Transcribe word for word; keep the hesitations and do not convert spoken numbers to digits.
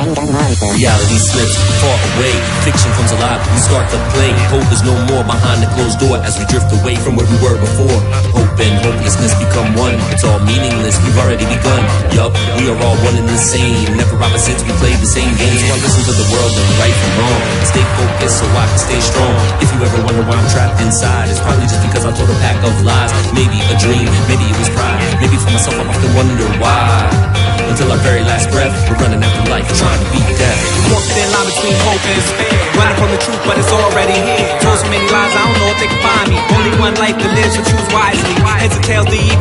Reality slips far away, fiction comes alive, we start to play. Hope is no more behind the closed door as we drift away from where we were before. Hope and hopelessness become one, it's all meaningless, we've already begun. Yup, we are all one and the same, never opposites, we play the same games. So I listen to the world and right from wrong, stay focused so I can stay strong. If you ever wonder why I'm trapped inside, it's probably just because I told a pack of lies. Maybe a dream, maybe it was pride, maybe for myself I often wonder why. Until our very last breath, we're running after life, trying to beat death. Walk the thin line between hope and despair, running from the truth, but it's already here. Told so many lies, I don't know if they can find me. Only one life to live, so choose wisely. Heads or tails, the